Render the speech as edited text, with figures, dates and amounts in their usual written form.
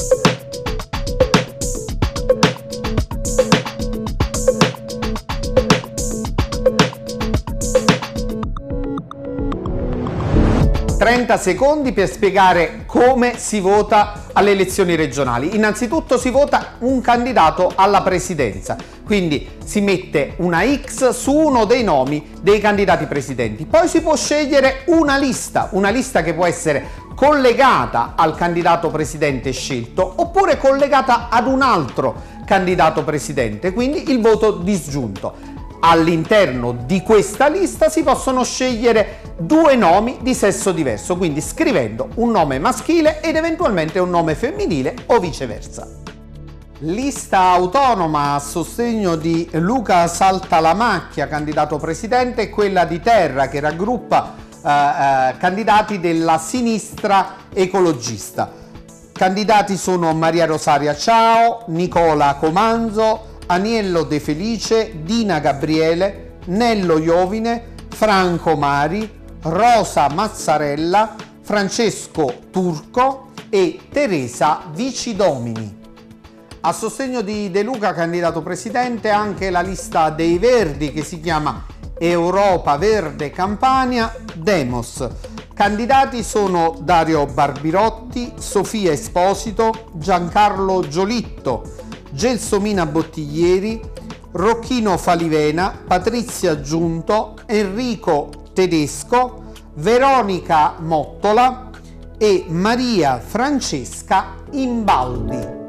Secondi per spiegare come si vota alle elezioni regionali. Innanzitutto si vota un candidato alla presidenza, quindi si mette una X su uno dei nomi dei candidati presidenti. Poi si può scegliere una lista che può essere collegata al candidato presidente scelto oppure collegata ad un altro candidato presidente, quindi il voto disgiunto. All'interno di questa lista si possono scegliere due nomi di sesso diverso, quindi scrivendo un nome maschile ed eventualmente un nome femminile o viceversa. Lista autonoma a sostegno di Luca Saltalamacchia, candidato presidente, e quella di Terra che raggruppa candidati della sinistra ecologista. Candidati sono Maria Rosaria Ciao, Nicola Comanzo, Aniello De Felice, Dina Gabriele, Nello Iovine, Franco Mari, Rosa Mazzarella, Francesco Turco e Teresa Vicidomini. A sostegno di De Luca, candidato presidente, anche la lista dei Verdi che si chiama Europa Verde Campania Demos. Candidati sono Dario Barbirotti, Sofia Esposito, Giancarlo Giolitto, Gelsomina Bottiglieri, Rocchino Falivena, Patrizia Giunto, Enrico Tedesco, Veronica Mottola e Maria Francesca Imbaldi.